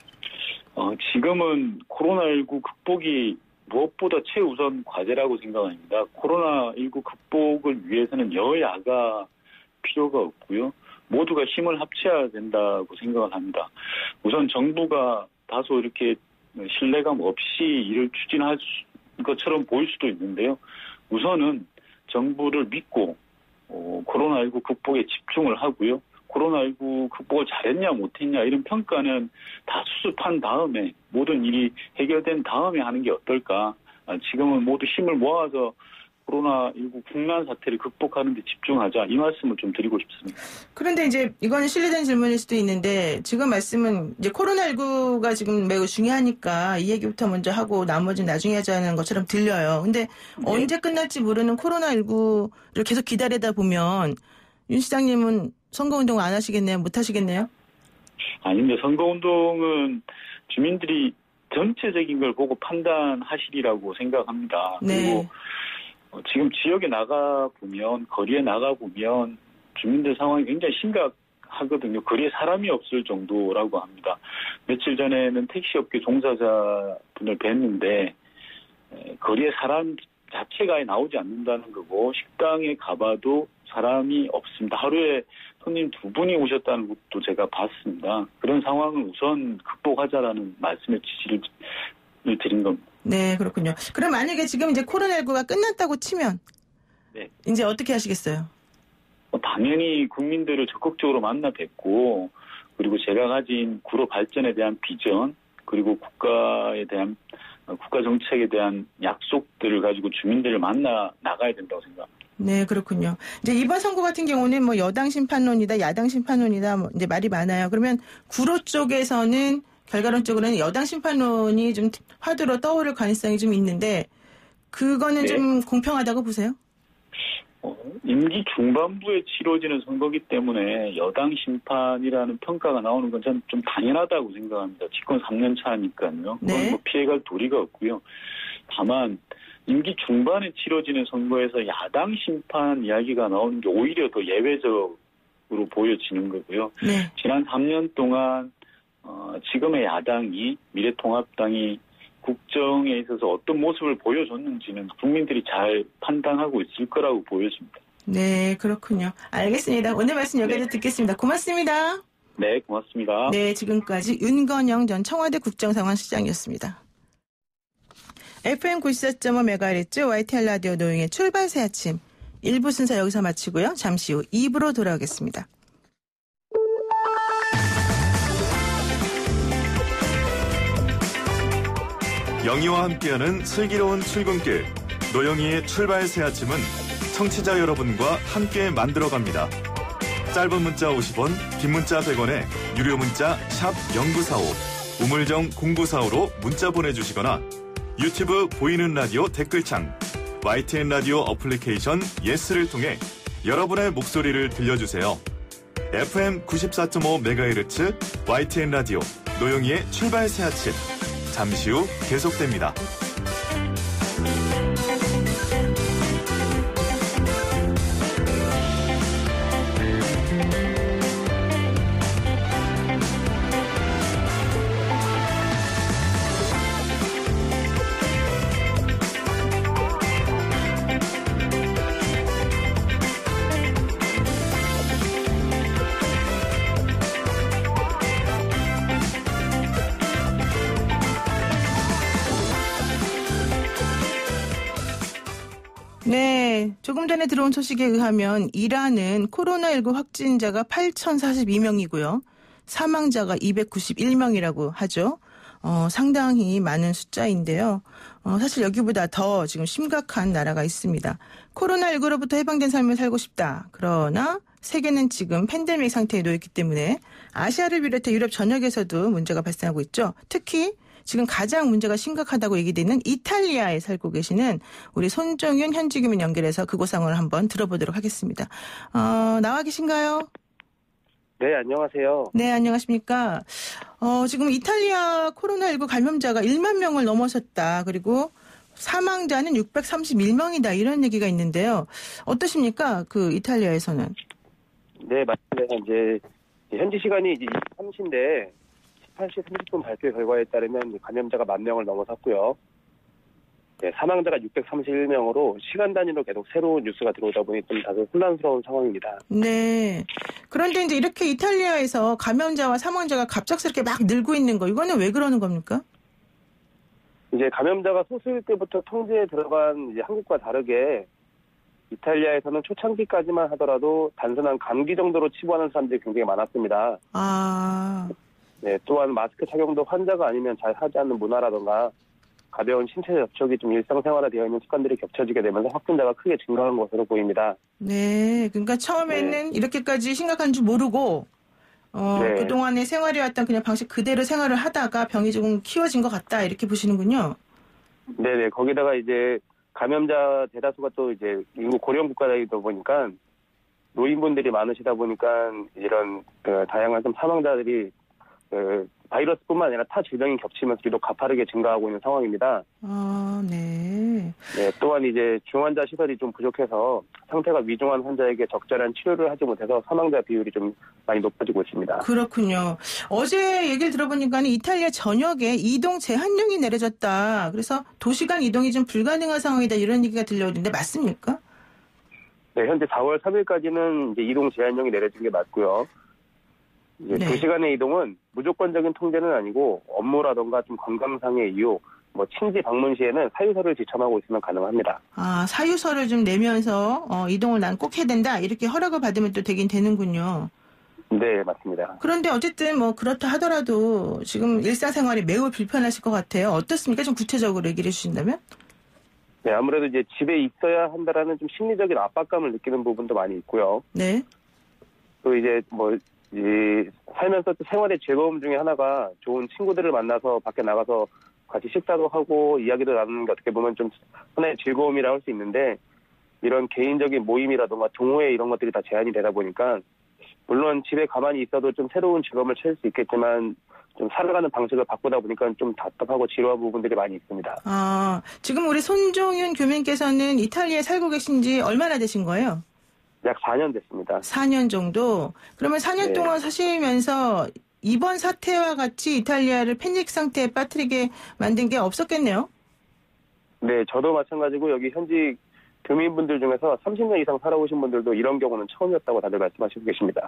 지금은 코로나19 극복이 무엇보다 최우선 과제라고 생각합니다. 코로나19 극복을 위해서는 여야가 필요가 없고요. 모두가 힘을 합쳐야 된다고 생각을 합니다. 우선 정부가 다소 이렇게 신뢰감 없이 일을 추진할 것처럼 보일 수도 있는데요. 우선은 정부를 믿고 코로나19 극복에 집중을 하고요. 코로나19 극복을 잘했냐 못했냐 이런 평가는 다 수습한 다음에 모든 일이 해결된 다음에 하는 게 어떨까. 지금은 모두 힘을 모아서 코로나19 국난 사태를 극복하는 데 집중하자 이 말씀을 좀 드리고 싶습니다.
그런데 이제 이거는 실례된 질문일 수도 있는데 지금 말씀은 이제 코로나19가 지금 매우 중요하니까 이 얘기부터 먼저 하고 나머지는 나중에 하자는 것처럼 들려요. 근데 언제 끝날지 모르는 코로나19를 계속 기다리다 보면 윤 시장님은 선거운동 안 하시겠네요? 못 하시겠네요?
아닙니다. 선거운동은 주민들이 전체적인 걸 보고 판단하시리라고 생각합니다.
네.
그리고 지금 지역에 나가보면, 거리에 나가보면 주민들 상황이 굉장히 심각하거든요. 거리에 사람이 없을 정도라고 합니다. 며칠 전에는 택시업계 종사자분을 뵀는데 거리에 사람 자체가 나오지 않는다는 거고 식당에 가봐도 사람이 없습니다. 하루에 손님 2분이 오셨다는 것도 제가 봤습니다. 그런 상황을 우선 극복하자라는 말씀의 지시를 드린 겁니다.
네, 그렇군요. 그럼 만약에 지금 이제 코로나19가 끝났다고 치면
네.
이제 어떻게 하시겠어요?
당연히 국민들을 적극적으로 만나 뵙고 그리고 제가 가진 구로 발전에 대한 비전 그리고 국가에 대한 국가 정책에 대한 약속들을 가지고 주민들을 만나 나가야 된다고 생각합니다.
네, 그렇군요. 이제 이번 선거 같은 경우는 뭐 여당 심판론이다, 야당 심판론이다, 뭐 이제 말이 많아요. 그러면 구로 쪽에서는 결과론적으로는 여당 심판론이 좀 화두로 떠오를 가능성이 좀 있는데 그거는
네.
좀 공평하다고 보세요?
임기 중반부에 치러지는 선거기 때문에 여당 심판이라는 평가가 나오는 건 저는 좀 당연하다고 생각합니다. 집권 3년 차니까요.
네.
그건 뭐 피해갈 도리가 없고요. 다만 임기 중반에 치러지는 선거에서 야당 심판 이야기가 나오는 게 오히려 더 예외적으로 보여지는 거고요.
네.
지난 3년 동안 지금의 야당이 미래통합당이 국정에 있어서 어떤 모습을 보여줬는지는 국민들이 잘 판단하고 있을 거라고 보여집니다.
네, 그렇군요. 알겠습니다. 오늘 말씀 여기까지 듣겠습니다. 고맙습니다.
네, 고맙습니다.
네, 지금까지 윤건영 전 청와대 국정상황실장이었습니다. FM 94.5MHz YTN 라디오 노영의 출발 새 아침 1부 순서 여기서 마치고요. 잠시 후 2부로 돌아오겠습니다.
영희와 함께하는 슬기로운 출근길 노영희의 출발 새 아침은 청취자 여러분과 함께 만들어갑니다. 짧은 문자 50원, 긴 문자 100원에 유료 문자 샵 0945, 우물정 0945로 문자 보내주시거나 유튜브 보이는 라디오 댓글창, YTN 라디오 어플리케이션 예스를 통해 여러분의 목소리를 들려주세요. FM 94.5MHz YTN 라디오 노영희의 출발 새 아침 잠시 후 계속됩니다.
네, 조금 전에 들어온 소식에 의하면 이란은 코로나19 확진자가 8,042명이고요. 사망자가 291명이라고 하죠. 상당히 많은 숫자인데요. 사실 여기보다 더 지금 심각한 나라가 있습니다. 코로나19로부터 해방된 삶을 살고 싶다. 그러나 세계는 지금 팬데믹 상태에 놓였기 때문에 아시아를 비롯해 유럽 전역에서도 문제가 발생하고 있죠. 특히 지금 가장 문제가 심각하다고 얘기되는 이탈리아에 살고 계시는 우리 손정윤 현지 교민 연결해서 그곳 상황을 한번 들어보도록 하겠습니다. 나와 계신가요?
네, 안녕하세요.
네, 안녕하십니까. 지금 이탈리아 코로나19 감염자가 1만 명을 넘어섰다. 그리고 사망자는 631명이다. 이런 얘기가 있는데요. 어떠십니까? 그 이탈리아에서는?
네, 맞습니다. 이제 현지 시간이 이제 23시인데 18시 30분 발표 결과에 따르면 감염자가 10,000명을 넘어섰고요. 네, 사망자가 631명으로 시간 단위로 계속 새로운 뉴스가 들어오다 보니 좀 다소 혼란스러운 상황입니다.
네. 그런데 이제 이렇게 이탈리아에서 감염자와 사망자가 갑작스럽게 막 늘고 있는 거, 이거는 왜 그러는 겁니까?
이제 감염자가 소수일 때부터 통제에 들어간 이제 한국과 다르게 이탈리아에서는 초창기까지만 하더라도 단순한 감기 정도로 치부하는 사람들이 굉장히 많았습니다. 네, 또한 마스크 착용도 환자가 아니면 잘 하지 않는 문화라던가 가벼운 신체 접촉이 좀 일상생활화되어 있는 습관들이 겹쳐지게 되면서 확진자가 크게 증가한 것으로 보입니다.
네, 그러니까 처음에는 이렇게까지 심각한 줄 모르고
네.
그동안에 생활해왔던 그냥 방식 그대로 생활을 하다가 병이 조금 키워진 것 같다 이렇게 보시는군요.
네네, 거기다가 이제 감염자 대다수가 또 이제 인구 고령 국가이다 보니까 노인분들이 많으시다 보니까 이런 다양한 좀 사망자들이 바이러스뿐만 아니라 타 질병이 겹치면서 유독 가파르게 증가하고 있는 상황입니다.
네.
네, 또한 이제 중환자 시설이 좀 부족해서 상태가 위중한 환자에게 적절한 치료를 하지 못해서 사망자 비율이 좀 많이 높아지고 있습니다.
그렇군요. 어제 얘기를 들어보니까 이탈리아 전역에 이동 제한령이 내려졌다. 그래서 도시간 이동이 좀 불가능한 상황이다 이런 얘기가 들려오는데 맞습니까?
네, 현재 4월 3일까지는 이제 이동 제한령이 내려진 게 맞고요. 이제
네.
도시간의 이동은 무조건적인 통제는 아니고 업무라던가 좀 건강상의 이유, 뭐 친지 방문 시에는 사유서를 지참하고 있으면 가능합니다.
사유서를 좀 내면서 이동을 난 꼭 해야 된다 이렇게 허락을 받으면 또 되긴 되는군요.
네, 맞습니다.
그런데 어쨌든 뭐 그렇다 하더라도 지금 일상생활이 매우 불편하실 것 같아요. 어떻습니까? 좀 구체적으로 얘기를 해주신다면?
네, 아무래도 이제 집에 있어야 한다라는 좀 심리적인 압박감을 느끼는 부분도 많이 있고요.
네.
또 이제 살면서 또 생활의 즐거움 중에 하나가 좋은 친구들을 만나서 밖에 나가서 같이 식사도 하고 이야기도 나누는 게 어떻게 보면 좀 하나의 즐거움이라 할 수 있는데 이런 개인적인 모임이라던가 동호회 이런 것들이 다 제한이 되다 보니까 물론 집에 가만히 있어도 좀 새로운 즐거움을 찾을 수 있겠지만 좀 살아가는 방식을 바꾸다 보니까 좀 답답하고 지루한 부분들이 많이 있습니다.
지금 우리 손종윤 교민께서는 이탈리아에 살고 계신 지 얼마나 되신 거예요?
약 4년 됐습니다.
4년 정도? 그러면 4년
네.
동안 사시면서 이번 사태와 같이 이탈리아를 패닉 상태에 빠뜨리게 만든 게 없었겠네요?
네, 저도 마찬가지고 여기 현지 교민분들 중에서 30년 이상 살아오신 분들도 이런 경우는 처음이었다고 다들 말씀하시고 계십니다.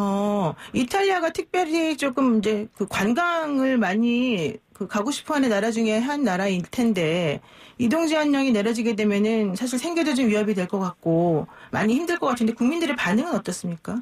이탈리아가 특별히 조금 이제 그 관광을 많이 가고 싶어 하는 나라 중에 한 나라일 텐데, 이동 제한령이 내려지게 되면은 사실 생계도 좀 위협이 될 것 같고, 많이 힘들 것 같은데, 국민들의 반응은 어떻습니까?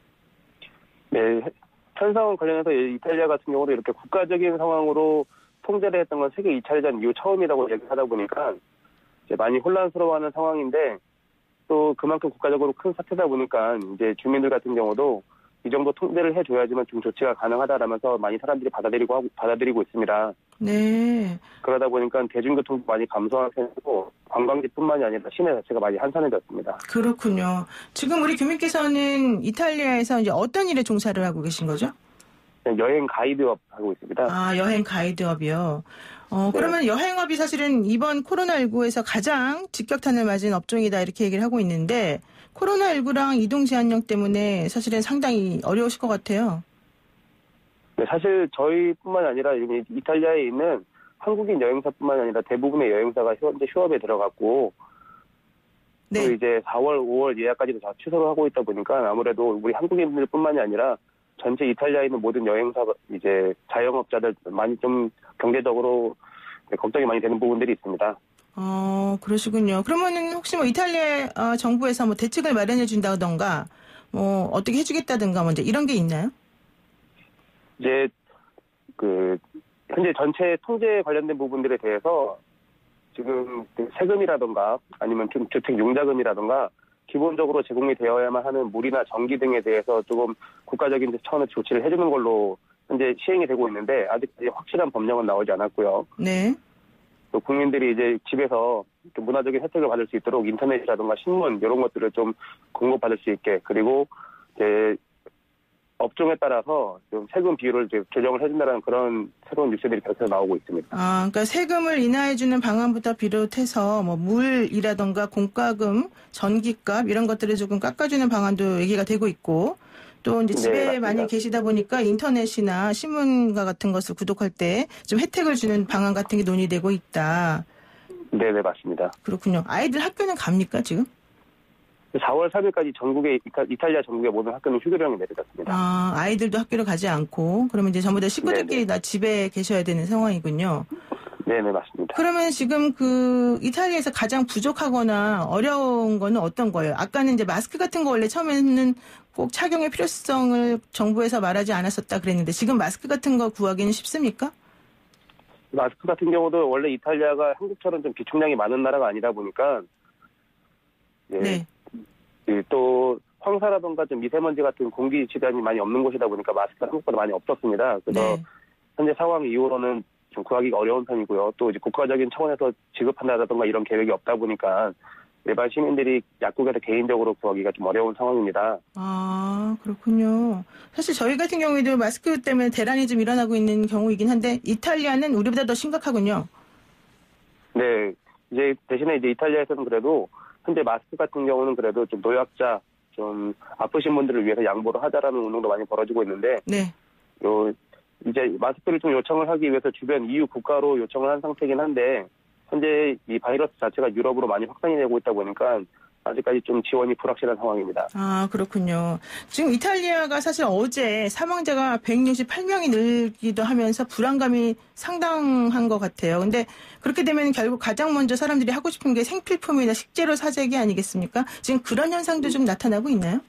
네, 현 상황 관련해서 이탈리아 같은 경우도 이렇게 국가적인 상황으로 통제를 했던 건 세계 2차 대전 이후 처음이라고 얘기하다 보니까 이제 많이 혼란스러워하는 상황인데 또 그만큼 국가적으로 큰 사태다 보니까 이제 주민들 같은 경우도 이 정도 통제를 해줘야지만 좀 조치가 가능하다라면서 많이 사람들이 받아들이고 있습니다.
네.
그러다 보니까 대중교통도 많이 감소한 편이고 관광지뿐만이 아니라 시내 자체가 많이 한산해졌습니다.
그렇군요. 지금 우리 교민께서는 이탈리아에서 이제 어떤 일에 종사를 하고 계신 거죠?
여행 가이드업 하고 있습니다.
여행 가이드업이요. 그러면 여행업이 사실은 이번 코로나19에서 가장 직격탄을 맞은 업종이다 이렇게 얘기를 하고 있는데 코로나19랑 이동 제한령 때문에 사실은 상당히 어려우실 것 같아요.
네, 사실 저희뿐만 아니라 이탈리아에 있는 한국인 여행사뿐만 아니라 대부분의 여행사가 현재 휴업에 들어갔고
네.
또 이제 4월, 5월 예약까지도 다 취소를 하고 있다 보니까 아무래도 우리 한국인들뿐만이 아니라 전체 이탈리아에 있는 모든 여행사 이제 자영업자들 많이 좀 경제적으로 걱정이 많이 되는 부분들이 있습니다.
그러시군요. 그러면은 혹시 뭐 이탈리아 정부에서 뭐 대책을 마련해 준다던가 뭐 어떻게 해주겠다든가 먼저 이런 게 있나요?
이제 현재 전체 통제 관련된 부분들에 대해서 지금 세금이라든가 아니면 주택 융자금이라든가 기본적으로 제공이 되어야만 하는 물이나 전기 등에 대해서 조금 국가적인 차원의 조치를 해주는 걸로 현재 시행이 되고 있는데 아직까지 확실한 법령은 나오지 않았고요.
네.
또 국민들이 이제 집에서 좀 문화적인 혜택을 받을 수 있도록 인터넷이라든가 신문 이런 것들을 좀 공급받을 수 있게 그리고 이제 업종에 따라서 좀 세금 비율을 이제 조정을 해준다는 그런 새로운 뉴스들이 계속 나오고 있습니다.
아, 그러니까 세금을 인하해주는 방안부터 비롯해서 뭐 물이라던가 공과금, 전기값 이런 것들을 조금 깎아주는 방안도 얘기가 되고 있고 또 이제 집에
맞습니다.
많이 계시다 보니까 인터넷이나 신문과 같은 것을 구독할 때 좀 혜택을 주는 방안 같은 게 논의되고 있다.
네네, 맞습니다.
그렇군요. 아이들 학교는 갑니까 지금?
4월 3일까지 전국의 이탈리아 전국의 모든 학교는 휴교령이 내려졌습니다.
아, 아이들도 학교를 가지 않고 그러면 이제 전부 다 식구들끼리 다 집에 계셔야 되는 상황이군요.
네네, 맞습니다.
그러면 지금 그 이탈리아에서 가장 부족하거나 어려운 거는 어떤 거예요? 아까는 이제 마스크 같은 거 원래 처음에는 꼭 착용의 필요성을 정부에서 말하지 않았었다 그랬는데 지금 마스크 같은 거 구하기는 쉽습니까?
마스크 같은 경우도 원래 이탈리아가 한국처럼 좀 비축량이 많은 나라가 아니다 보니까
네.
또 황사라든가 좀 미세먼지 같은 공기 질환이 많이 없는 곳이다 보니까 마스크가 한국보다 많이 없었습니다. 그래서
네.
현재 상황 이후로는 좀 구하기가 어려운 편이고요. 또 이제 국가적인 차원에서 지급한다든가 이런 계획이 없다 보니까 일반 시민들이 약국에서 개인적으로 구하기가 좀 어려운 상황입니다.
아, 그렇군요. 사실 저희 같은 경우에도 마스크 때문에 대란이 좀 일어나고 있는 경우이긴 한데 이탈리아는 우리보다 더 심각하군요.
네, 이제 대신에 이제 이탈리아에서는 그래도 현재 마스크 같은 경우는 그래도 좀 노약자, 좀 아프신 분들을 위해서 양보를 하자라는 운동도 많이 벌어지고 있는데,
네.
이제 마스크를 좀 요청을 하기 위해서 주변 EU 국가로 요청을 한 상태이긴 한데, 현재 이 바이러스 자체가 유럽으로 많이 확산이 되고 있다 보니까 아직까지 좀 지원이 불확실한 상황입니다.
아, 그렇군요. 지금 이탈리아가 사실 어제 사망자가 168명이 늘기도 하면서 불안감이 상당한 것 같아요. 근데 그렇게 되면 결국 가장 먼저 사람들이 하고 싶은 게 생필품이나 식재료 사재기 아니겠습니까? 지금 그런 현상도 좀 나타나고 있나요?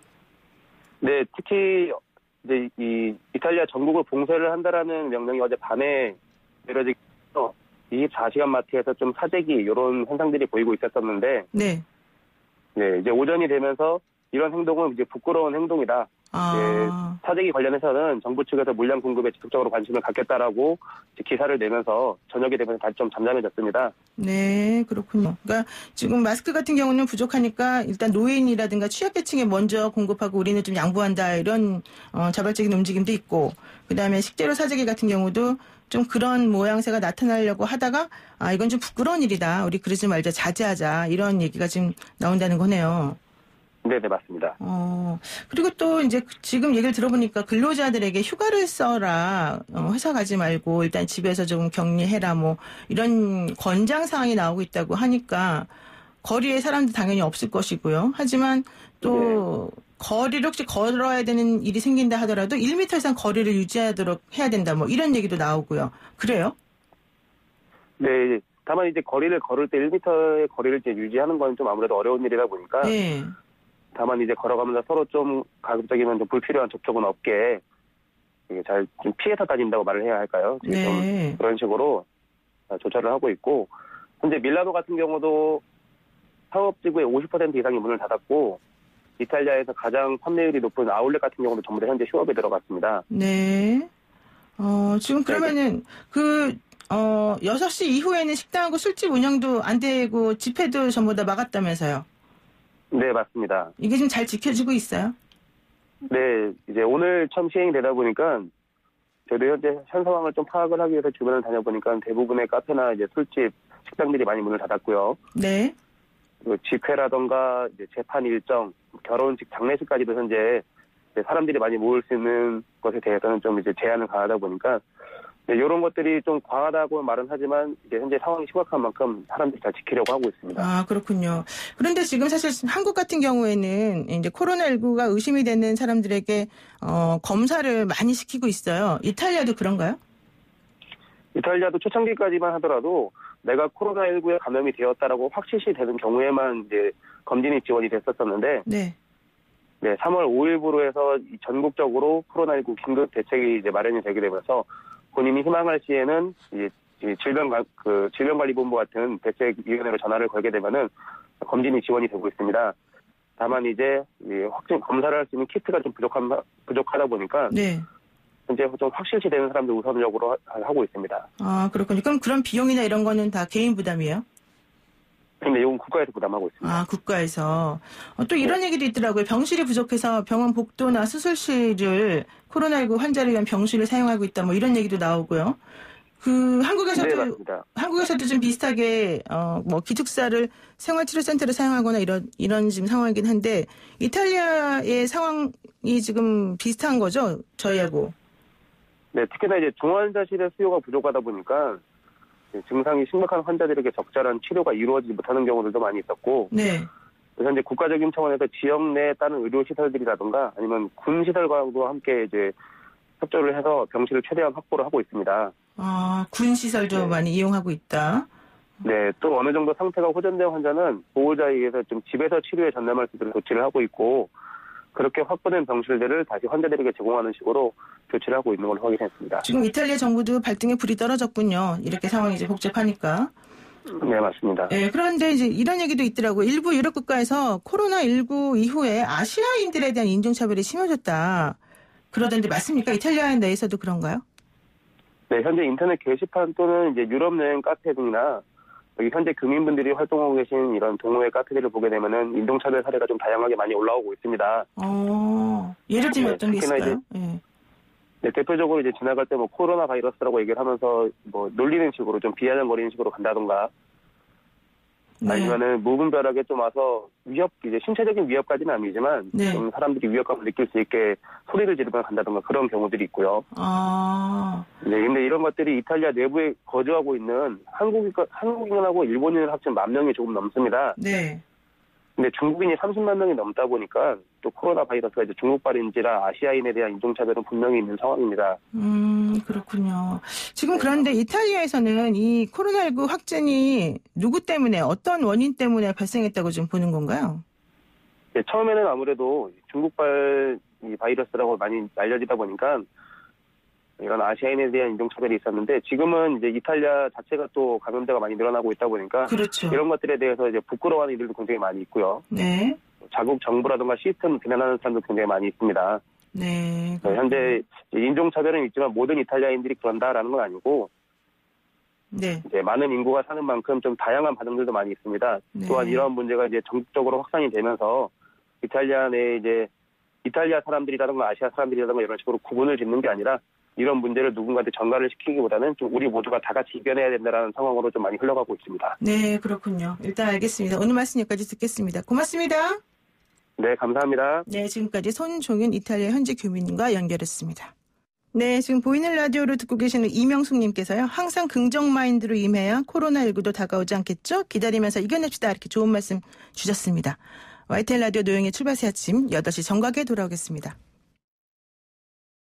네, 특히 이제 이 이탈리아 전국을 봉쇄를 한다라는 명령이 어제 밤에 내려지면서 24시간 마트에서 좀 사재기 이런 현상들이 보이고 있었었는데,
네.
네, 이제 오전이 되면서 이런 행동은 이제 부끄러운 행동이다.
아.
사재기 관련해서는 정부 측에서 물량 공급에 적극적으로 관심을 갖겠다라고 기사를 내면서 저녁이 되면서 다시 좀 잠잠해졌습니다.
네, 그렇군요. 그러니까 지금 마스크 같은 경우는 부족하니까 일단 노인이라든가 취약계층에 먼저 공급하고 우리는 좀 양보한다 이런 자발적인 움직임도 있고 그다음에 식재료 사재기 같은 경우도 좀 그런 모양새가 나타나려고 하다가 아 이건 좀 부끄러운 일이다. 우리 그러지 말자 자제하자 이런 얘기가 지금 나온다는 거네요.
네, 맞습니다.
그리고 또 이제 지금 얘기를 들어보니까 근로자들에게 휴가를 써라, 회사 가지 말고 일단 집에서 좀 격리해라, 뭐 이런 권장 사항이 나오고 있다고 하니까 거리에 사람들 당연히 없을 것이고요. 하지만 또 거리를 혹시 걸어야 되는 일이 생긴다 하더라도 1m 이상 거리를 유지하도록 해야 된다, 뭐 이런 얘기도 나오고요. 그래요?
네, 다만 이제 거리를 걸을 때 1m의 거리를 이제 유지하는 건 좀 아무래도 어려운 일이다 보니까.
네.
다만 이제 걸어가면서 서로 좀 가급적이면 좀 불필요한 접촉은 없게 잘 좀 피해서 다닌다고 말을 해야 할까요?
네.
좀 그런 식으로 조처를 하고 있고 현재 밀라노 같은 경우도 사업지구의 50% 이상이 문을 닫았고 이탈리아에서 가장 판매율이 높은 아울렛 같은 경우도 전부 다 현재 휴업에 들어갔습니다.
네. 지금 그러면은 6시 이후에는 식당하고 술집 운영도 안 되고 집회도 전부 다 막았다면서요?
네, 맞습니다.
이게 좀 잘 지켜지고 있어요?
네, 이제 오늘 처음 시행이 되다 보니까 저도 현재 현 상황을 좀 파악을 하기 위해서 주변을 다녀보니까 대부분의 카페나 이제 술집, 식당들이 많이 문을 닫았고요.
네.
그리고 집회라던가 이제 재판 일정, 결혼식, 장례식까지도 현재 사람들이 많이 모일 수 있는 것에 대해서는 좀 이제 제한을 가하다 보니까 이런 것들이 좀 과하다고 말은 하지만 이제 현재 상황이 심각한 만큼 사람들이 잘 지키려고 하고 있습니다.
아, 그렇군요. 그런데 지금 사실 한국 같은 경우에는 이제 코로나19가 의심이 되는 사람들에게 검사를 많이 시키고 있어요. 이탈리아도 그런가요?
이탈리아도 초창기까지만 하더라도 내가 코로나19에 감염이 되었다라고 확실시 되는 경우에만 이제 검진이 지원이 됐었었는데
네.
네, 3월 5일부로 해서 전국적으로 코로나19 긴급 대책이 이제 마련이 되게 되면서 본인이 희망할 시에는 질병관리본부 같은 대책위원회로 전화를 걸게 되면은 검진이 지원이 되고 있습니다. 다만 이제 확진 검사를 할 수 있는 키트가 좀 부족하다 보니까
네.
현재 좀 확실시 되는 사람들 우선적으로 하고 있습니다.
아, 그렇군요. 그럼 그런 비용이나 이런 거는 다 개인 부담이에요?
근데 이건 국가에서 부담하고 있습니다.
아, 국가에서. 또 이런 얘기도 있더라고요. 병실이 부족해서 병원 복도나 수술실을 코로나19 환자를 위한 병실을 사용하고 있다. 뭐 이런 얘기도 나오고요. 네, 한국에서도 좀 비슷하게 뭐 기숙사를 생활치료센터로 사용하거나 이런 지금 상황이긴 한데 이탈리아의 상황이 지금 비슷한 거죠, 저희하고.
네, 특히나 이제 중환자실의 수요가 부족하다 보니까 증상이 심각한 환자들에게 적절한 치료가 이루어지지 못하는 경우들도 많이 있었고,
네.
그래서 이제 국가적인 차원에서 지역 내에 따른 의료 시설들이라든가 아니면 군 시설과도 함께 이제 협조를 해서 병실을 최대한 확보를 하고 있습니다.
아, 군 시설도
네.
많이 이용하고 있다.
네, 또 어느 정도 상태가 호전된 환자는 보호자에 의해서 좀 집에서 치료에 전념할 수 있도록 조치를 하고 있고, 그렇게 확보된 병실들을 다시 환자들에게 제공하는 식으로 조치를 하고 있는 걸 확인했습니다.
지금 이탈리아 정부도 발등에 불이 떨어졌군요. 이렇게 상황이 이제 복잡하니까.
네, 맞습니다.
네, 그런데 이제 이런 얘기도 있더라고요. 일부 유럽 국가에서 코로나19 이후에 아시아인들에 대한 인종차별이 심해졌다. 그러던데 맞습니까? 이탈리아 내에서도 그런가요?
네, 현재 인터넷 게시판 또는 이제 유럽 여행 카페 등이나 여기 현재 교민분들이 활동하고 계신 이런 동호회 카페들을 보게 되면은 인종차별 사례가 좀 다양하게 많이 올라오고 있습니다.
예를 들면 어떤 게 있을까요?
네, 대표적으로 이제 지나갈 때 뭐 코로나 바이러스라고 얘기를 하면서 뭐 놀리는 식으로 좀 비아냥거리는 식으로 간다던가,
네.
아니면은 무분별하게 좀 와서 이제 신체적인 위협까지는 아니지만
네.
좀 사람들이 위협감을 느낄 수 있게 소리를 지르며 간다던가 그런 경우들이 있고요. 네, 근데 이런 것들이 이탈리아 내부에 거주하고 있는 한국인하고 일본인을 합친 10,000명이 조금 넘습니다.
네.
근데 중국인이 30만 명이 넘다 보니까 또 코로나 바이러스가 이제 중국발인지라 아시아인에 대한 인종차별은 분명히 있는 상황입니다.
그렇군요. 지금 그런데 이탈리아에서는 이 코로나19 확진이 누구 때문에 어떤 원인 때문에 발생했다고 좀 보는 건가요?
네, 처음에는 아무래도 중국발 이 바이러스라고 많이 알려지다 보니까 이런 아시아인에 대한 인종차별이 있었는데 지금은 이제 이탈리아 자체가 또 감염자가 많이 늘어나고 있다 보니까
그렇죠.
이런 것들에 대해서 이제 부끄러워하는 이들도 굉장히 많이 있고요.
네.
자국 정부라든가 시스템 비난하는 사람도 굉장히 많이 있습니다.
네.
현재 인종차별은 있지만 모든 이탈리아인들이 그런다라는 건 아니고
네.
이제 많은 인구가 사는 만큼 좀 다양한 반응들도 많이 있습니다.
네.
또한 이러한 문제가 이제 전국적으로 확산이 되면서 이탈리아 내에 이제 이탈리아 사람들이라든가 아시아 사람들이라든가 이런 식으로 구분을 짓는 게 아니라 이런 문제를 누군가한테 전가를 시키기보다는 좀 우리 모두가 다 같이 이겨내야 된다는 상황으로 좀 많이 흘러가고 있습니다.
네, 그렇군요. 일단 알겠습니다. 오늘 말씀 여기까지 듣겠습니다. 고맙습니다.
네, 감사합니다.
네, 지금까지 손종윤 이탈리아 현지 교민과 연결했습니다. 네, 지금 보이는 라디오로 듣고 계시는 이명숙님께서요. 항상 긍정 마인드로 임해야 코로나19도 다가오지 않겠죠? 기다리면서 이겨냅시다. 이렇게 좋은 말씀 주셨습니다. YTN 라디오 노영의 출발새 아침 8시 정각에 돌아오겠습니다.